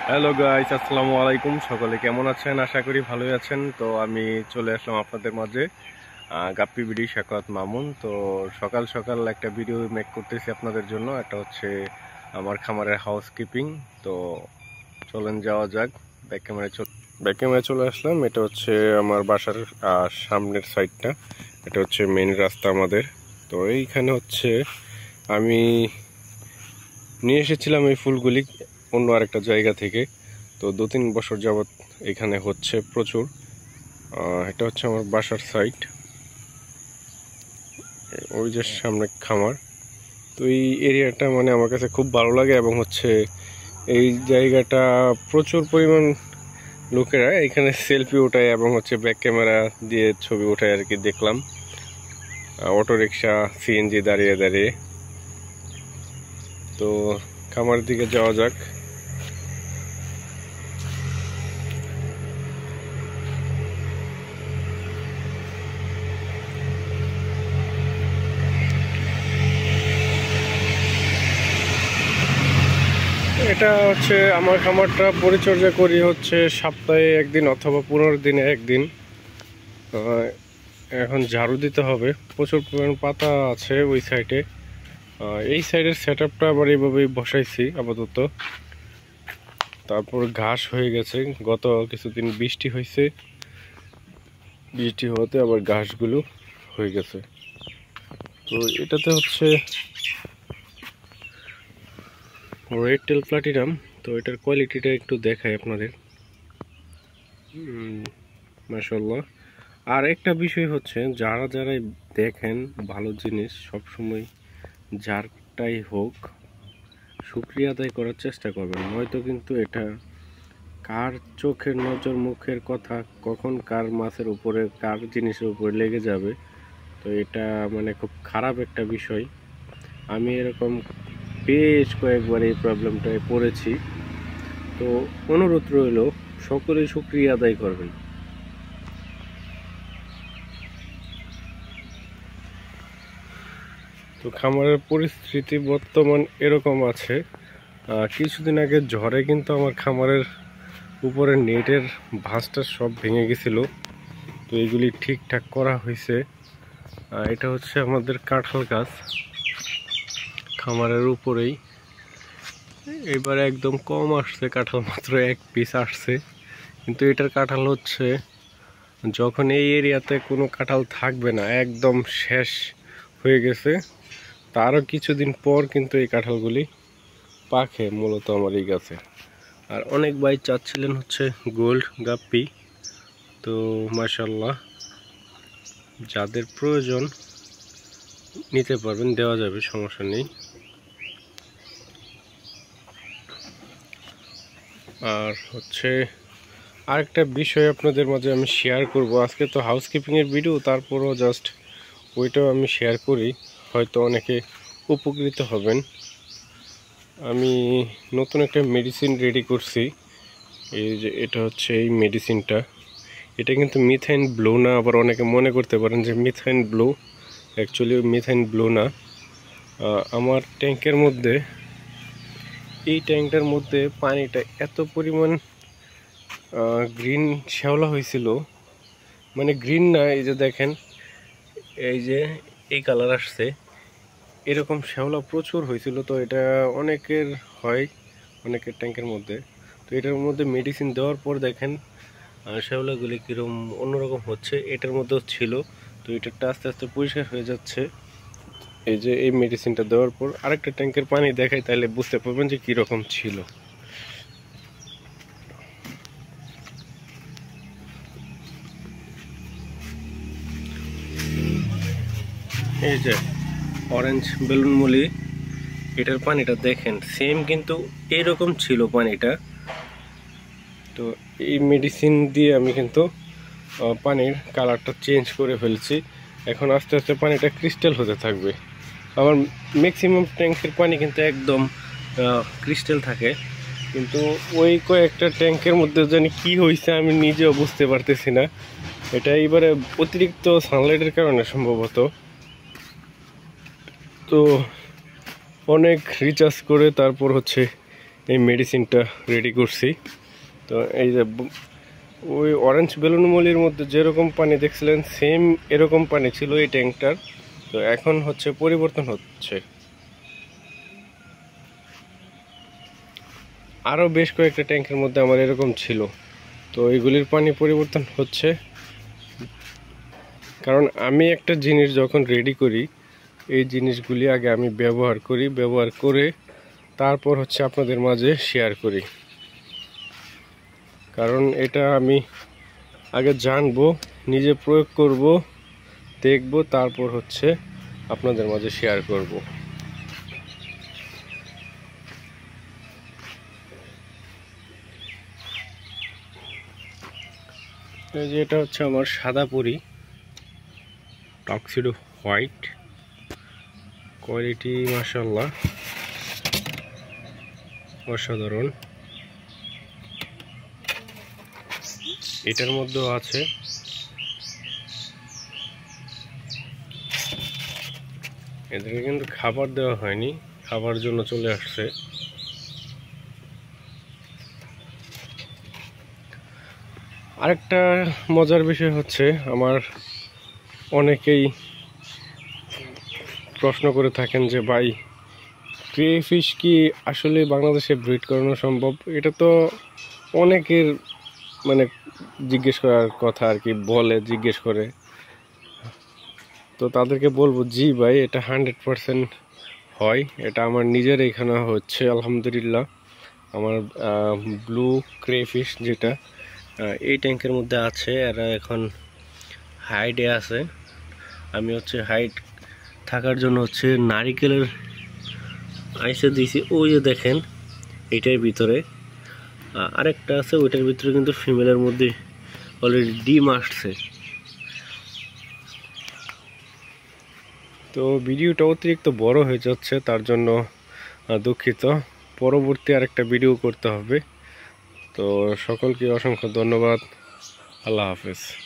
Hello guys, আসসালামু আলাইকুম। সকলে কেমন আছেন? আশা করি ভালোই আছেন। তো আমি চলে আসলাম আপনাদের মাঝে গাপ্পি বিডি শাকাত মামুন। তো সকাল সকাল একটা ভিডিও মেক করতেছি আপনাদের জন্য। একটা হচ্ছে আমার খামারের হাউসকিপিং। তো চলেন যাওয়া যাক। ব্যাক ক্যামেরায় চলে আসলাম। এটা হচ্ছে আমার বাসার সামনের সাইডটা। এটা হচ্ছে মেইন রাস্তা আমাদের। তো এইখানে হচ্ছে আমি নিয়ে এসেছিলাম এই ফুলগুলি অন্য আরেকটা জায়গা থেকে। তো 2-3 বছর যাবৎ এখানে হচ্ছে প্রচুর। এটা হচ্ছে আমার বাসার সাইড, ওই যে সামনে খামার। তো এই এরিয়াটা মানে আমার কাছে খুব ভালো লাগে, এবং হচ্ছে এই জায়গাটা প্রচুর পরিমাণ লোকেরা এখানে সেলফি ওঠায় এবং হচ্ছে ব্যাক ক্যামেরা দিয়ে ছবি ওঠায় আর কি। দেখলাম অটো রিক্সা, সিএনজি দাঁড়িয়ে দাঁড়িয়ে। তো খামারের দিকে যাওয়া যাক। এটা হচ্ছে আমার খামারটা পরিচর্যা করি হচ্ছে সপ্তাহে একদিন অথবা 15 দিনে একদিন। এখন ঝাড়ু দিতে হবে, প্রচুর পরিমাণ পাতা আছে ওই সাইডে। এই সাইডের সেট আপটা আবার এইভাবেই বসাইছি আপাতত। তারপর ঘাস হয়ে গেছে, গত কিছুদিন বৃষ্টি হয়েছে, বৃষ্টি হতে আবার ঘাসগুলো হয়ে গেছে। তো এটাতে হচ্ছে রেড টেল প্লাটিনাম। তো এটার কোয়ালিটিটা একটু দেখাই আপনাদের। মাশাআল্লাহ। আর একটা বিষয় হচ্ছে, যারা যারাই দেখেন ভালো জিনিস সবসময় যারটাই হোক শুকরিয়া আদায় করার চেষ্টা করবেন, নয়তো কিন্তু এটা কার চোখের নজর মুখের কথা কখন কার মাছের উপরে কার জিনিসের উপরে লেগে যাবে। তো এটা মানে খুব খারাপ একটা বিষয়। আমি এরকম বেশ কয়েকবার এই প্রবলেমটায় পড়েছি। তো অনুরোধ রইল, সকলেই শুকরিয়া আদায় করবেন। তো খামারের পরিস্থিতি বর্তমান এরকম আছে। কিছুদিন আগে ঝড়ে কিন্তু আমার খামারের উপরে নেটের ভাঁজটা সব ভেঙে গেছিল। তো এগুলি ঠিকঠাক করা হয়েছে। এটা হচ্ছে আমাদের কাঁঠাল গাছ খামারের উপরেই। এবারে একদম কম আসছে কাঁঠাল, মাত্র 1 পিস আসছে। কিন্তু এটার কাঁঠাল হচ্ছে যখন এই এরিয়াতে কোনো কাঁঠাল থাকবে না, একদম শেষ হয়ে গেছে, তারও কিছুদিন পর কিন্তু এই কাঁঠালগুলি পাকে মূলত আমার এই গাছে। আর অনেক ভাই চাচ্ছিলেন হচ্ছে গোল্ড গাপ্পি। তো মাশাআল্লাহ, যাদের প্রয়োজন নিতে পারবেন, দেওয়া যাবে, সমস্যা নেই। আর হচ্ছে আরেকটা বিষয় আপনাদের মাঝে আমি শেয়ার করব। আজকে তো হাউসকিপিংয়ের ভিডিও, তারপরও জাস্ট ওইটাও আমি শেয়ার করি, হয়তো অনেকে উপকৃত হবেন। আমি নতুন একটা মেডিসিন রেডি করছি। এই যে এটা হচ্ছে এই মেডিসিনটা। এটা কিন্তু মিথাইন ব্লু না, আবার অনেকে মনে করতে পারেন যে methylene blue. Actually methylene blue না। আমার ট্যাঙ্কের মধ্যে, এই ট্যাঙ্কটার মধ্যে পানিটা এত পরিমাণ গ্রিন শ্যাওলা হয়েছিল, মানে গ্রিন না, এই যে দেখেন, এই যে এই কালার আসছে, এরকম শ্যাওলা প্রচুর হয়েছিল। তো এটা অনেকের হয়, অনেকের ট্যাঙ্কের মধ্যে। তো এটার মধ্যে মেডিসিন দেওয়ার পর দেখেন শ্যাওলাগুলি কীরকম অন্যরকম হচ্ছে, এটার মধ্যেও ছিল। তো এটারটা আস্তে আস্তে পরিষ্কার হয়ে যাচ্ছে। এই যে এই মেডিসিনটা দেওয়ার পর আরেকটা ট্যাঙ্কের পানি দেখাই, তাহলে বুঝতে পারবেন যে কীরকম ছিল। এই যে অরেঞ্জ বেলুন মলি, এটার পানিটা দেখেন সেম কিন্তু এরকম ছিল পানিটা। তো এই মেডিসিন দিয়ে আমি কিন্তু পানির কালারটা চেঞ্জ করে ফেলছি। এখন আস্তে আস্তে পানিটা ক্রিস্টাল হতে থাকবে। আমার ম্যাক্সিমাম ট্যাঙ্কের পানি কিন্তু একদম ক্রিস্টাল থাকে, কিন্তু ওই কয়েকটা ট্যাঙ্কের মধ্যে জানি কি হয়েছে আমি নিজেও বুঝতে পারতেছি না। এটা এবারে অতিরিক্ত সানলাইটের কারণে সম্ভবত। তো অনেক রিচার্জ করে তারপর হচ্ছে এই মেডিসিনটা রেডি করছি। তো এই যে ওই অরেঞ্জ বেলুন মলির মধ্যে যেরকম পানি দেখছিলেন সেম এরকম পানি ছিল এই ট্যাঙ্কটার। তো এখন হচ্ছে পরিবর্তন হচ্ছে, আরও বেশ কয়েকটা ট্যাঙ্কের মধ্যে আমার এরকম ছিল। তো এইগুলির পানি পরিবর্তন হচ্ছে, কারণ আমি একটা জিনিস যখন রেডি করি এই জিনিসগুলি আগে আমি ব্যবহার করি, ব্যবহার করে তারপর হচ্ছে আপনাদের মাঝে শেয়ার করি। কারণ এটা আমি আগে জানবো, নিজে প্রয়োগ করব, দেখব, তারপর হচ্ছে আপনাদের মাঝে শেয়ার করব। এই যে এটা হচ্ছে আমার সাদা পরি টক্সিডো হোয়াইট, কোয়ালিটি মাশাআল্লাহ অসাধারণ। এটার মধ্যেও আছে, এদেরকে কিন্তু খাবার দেওয়া হয়নি, খাবার জন্য চলে আসছে। আরেকটা মজার বিষয় হচ্ছে, আমার অনেকেই প্রশ্ন করে থাকেন যে ভাই ক্রে ফিশ কি আসলে বাংলাদেশে ব্রিড করানো সম্ভব? এটা তো অনেকের মানে জিজ্ঞেস করার কথা আর কি, বলে জিজ্ঞেস করে। তো তাদেরকে বলবো জি ভাই, এটা 100% হয়। এটা আমার নিজের এখানে হচ্ছে আলহামদুলিল্লাহ। আমার ব্লু ক্রেফিশ যেটা এই ট্যাঙ্কের মধ্যে আছে, এরা এখন হাইডে আছে। আমি হচ্ছে হাইড থাকার জন্য হচ্ছে নারিকেলের আইসে দিয়েছি। ওই যে দেখেন এইটার ভিতরে আরেকটা আছে, ওইটার ভিতরে কিন্তু ফিমেলের মধ্যে অলরেডি ডিম আসছে। তো ভিডিওটা অতিরিক্ত বড় হয়ে যাচ্ছে, তার জন্য দুঃখিত। পরবর্তী আরেকটা ভিডিও করতে হবে। তো সকলকে অসংখ্য ধন্যবাদ। আল্লাহ হাফেজ।